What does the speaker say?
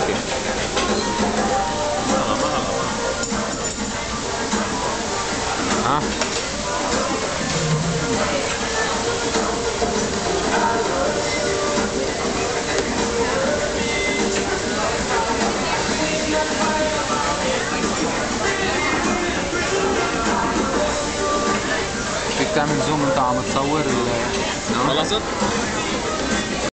اوكي. ها فيك تعمل زوم وانت عم تصور خلصت؟